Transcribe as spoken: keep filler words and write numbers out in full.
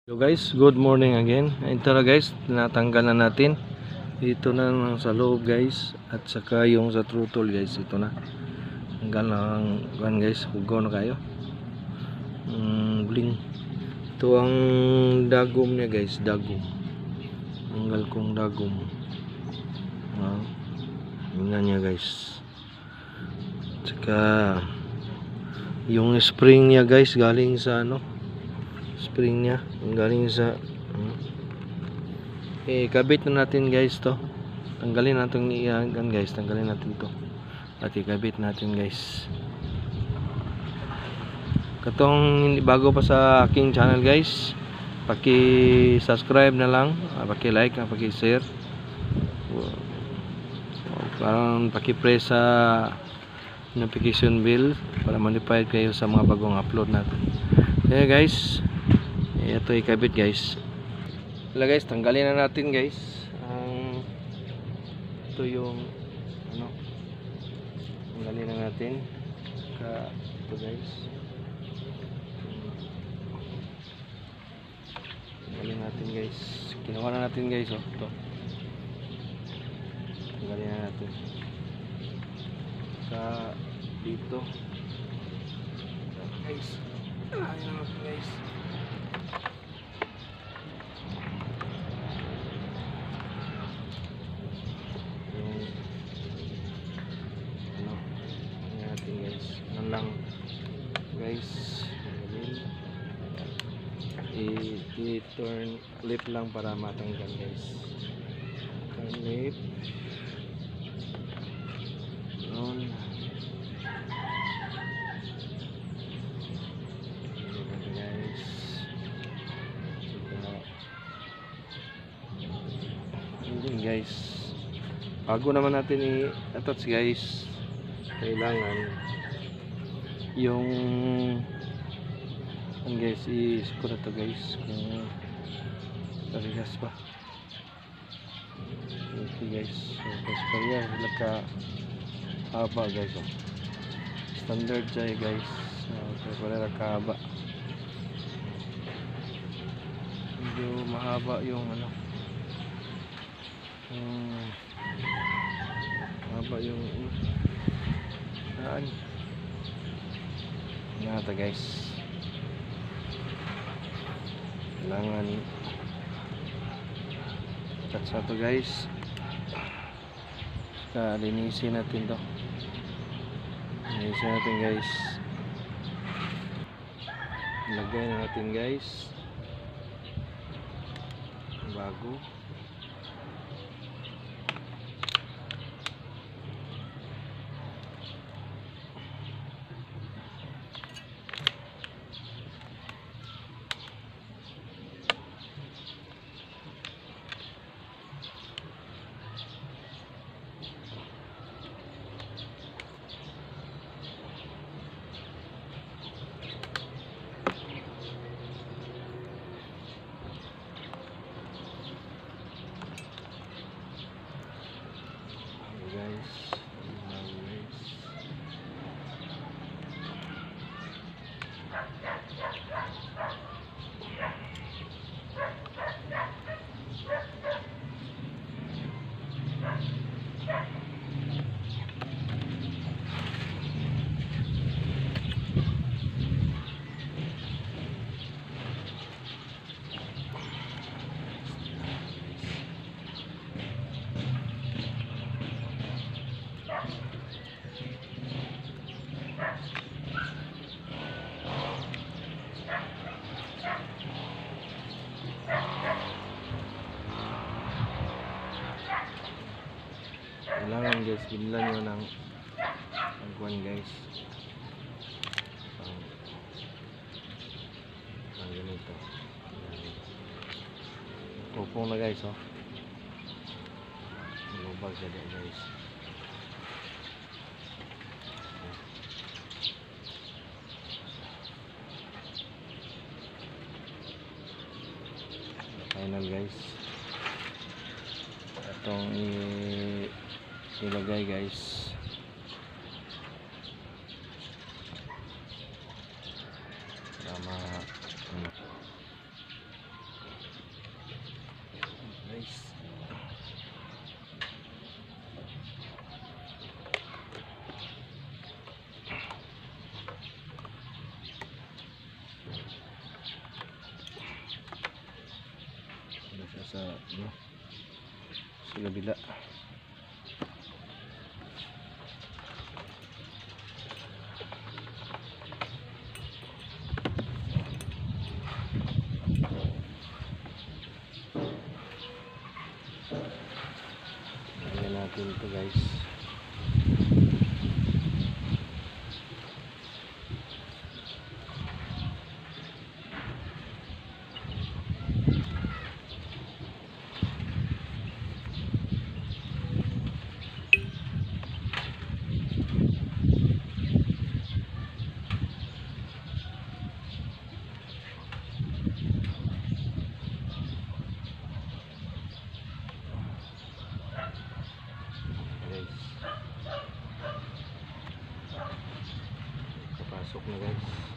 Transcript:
So guys, good morning again. Ito na guys, tinatanggal na natin. Ito na lang sa loob guys. At saka yung sa throttle guys, ito na. Tanggal na ang kan guys, hugaw na kayo. Mm, bling. Ito ang dagom niya guys, dagom. Tanggal kong dagom. Ah, tingnan niya guys. At saka yung spring niya guys, galing sa ano, spring niya galing sa eh kabit na natin guys to. Tanggalin natin yan guys, tanggalin natin to at ikabit natin guys. Katong bago pa sa aking channel guys, paki-subscribe na lang, paki-like, paki-share, parang paki-press sa notification bell para ma-notify kayo sa mga bagong upload natin. Kaya guys, ito ikabit guys. Wala guys, tanggalin na natin guys ang ito yung ano, tanggalin na natin ka ito guys, tanggalin natin guys, kinuha na natin guys. Oh, ito tanggalin na natin sa dito guys. Ayun na guys. Lang guys, i-turn clip lang para matanggal guys. Turn clip on guys. Hindi guys, bago naman natin i-attach guys, kailangan yung ano guys, i-score na to guys kung parigas pa. Okay guys, so score yan, nagka haba guys. Oh, standard siya guys. Okay, pala nagkahaba, medyo mahaba yung ano, um, mahaba yung saan nata guys. Kailangan touch na to guys. Saka linisin natin to, linisin natin guys, lagay na natin guys bago. Kailangan guys, binlan nyo ng pagkuhan guys, ang, ang ganito kupong na guys. Oh, lubag siya din guys. Final guys, itong i ilagay guys. Tama. guys. Ano siya sa ano? Sa kabila. Ayan natin ito guys. Guys, kapasok na guys.